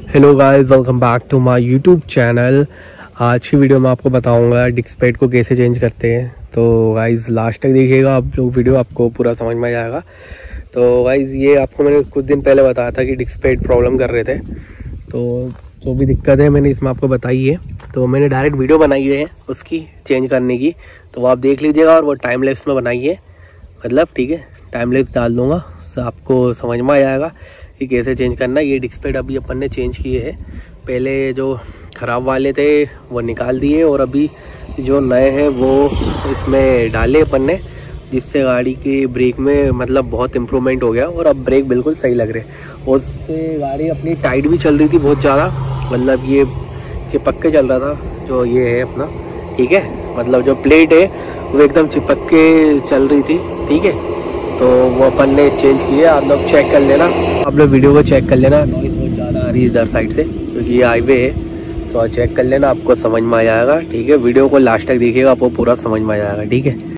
Hello guys, welcome back to my YouTube channel. आज की video में आपको बताऊंगा डिस्क पैड को कैसे चेंज करते हैं। तो गाइस लास्ट तक देखिएगा आप लोग, वीडियो आपको पूरा समझ में आ जाएगा। तो गाइस ये आपको मैंने कुछ दिन पहले बताया था कि डिस्क पैड प्रॉब्लम कर रहे थे, तो जो भी दिक्कत है मैंने इसमें आपको बताई है। तो मैंने डायरेक्ट वीडियो बनाई है उसकी चेंज करने की, तो वो आप देख लीजिएगा। और वो टाइम लैप्स में बनाई है, मतलब ठीक है, टाइम लैप्स डाल दूँगा, आपको समझ में आ जाएगा कि कैसे चेंज करना है। ये डिस्क पैड अभी अपन ने चेंज किए हैं, पहले जो ख़राब वाले थे वो निकाल दिए और अभी जो नए हैं वो इसमें डाले अपन ने, जिससे गाड़ी की ब्रेक में मतलब बहुत इम्प्रूवमेंट हो गया और अब ब्रेक बिल्कुल सही लग रहे हैं। और उससे गाड़ी अपनी टाइट भी चल रही थी बहुत ज़्यादा, मतलब ये चिपक के चल रहा था जो ये है अपना, ठीक है, मतलब जो प्लेट है वो एकदम चिपक के चल रही थी, ठीक है। तो वो अपन ने चेंज किया, आप लोग चेक कर लेना, आप लोग वीडियो को चेक कर लेना। नॉइज़ बहुत ज़्यादा आ रही है इधर साइड से क्योंकि ये हाईवे है, तो चेक कर लेना, आपको समझ में आ जाएगा, ठीक है। वीडियो को लास्ट तक देखिएगा, आपको पूरा समझ में आ जाएगा, ठीक है।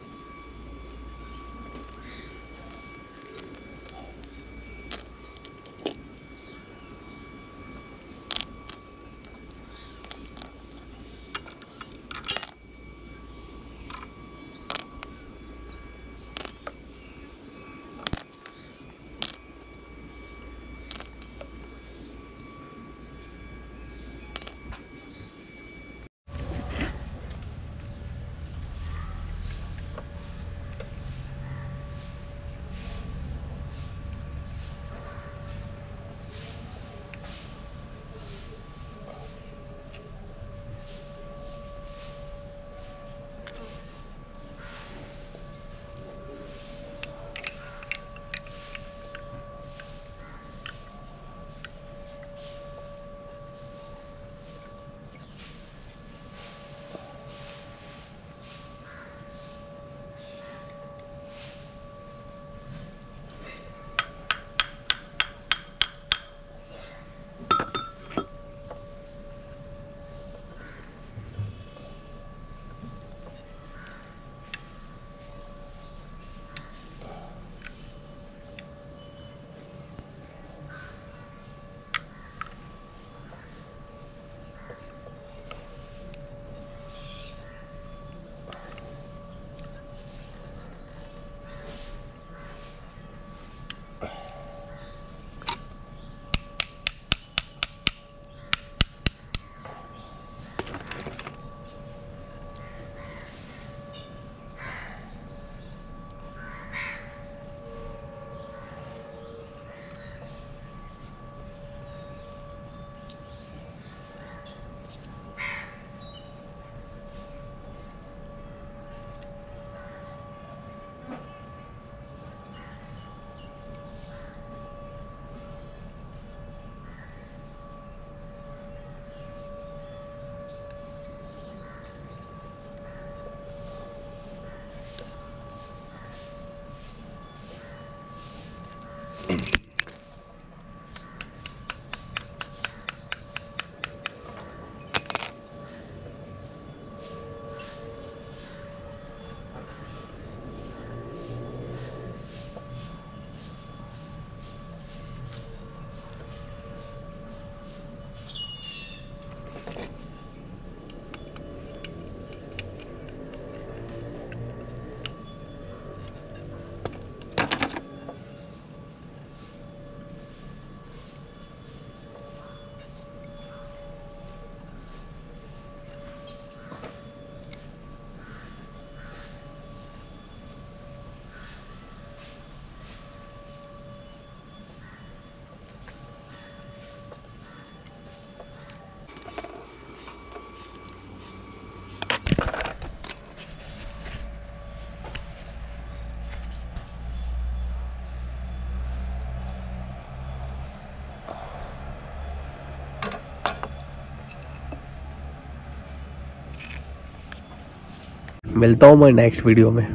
मिलता हूँ मैं नेक्स्ट वीडियो में,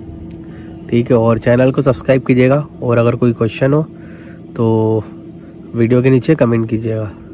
ठीक है। और चैनल को सब्सक्राइब कीजिएगा, और अगर कोई क्वेश्चन हो तो वीडियो के नीचे कमेंट कीजिएगा।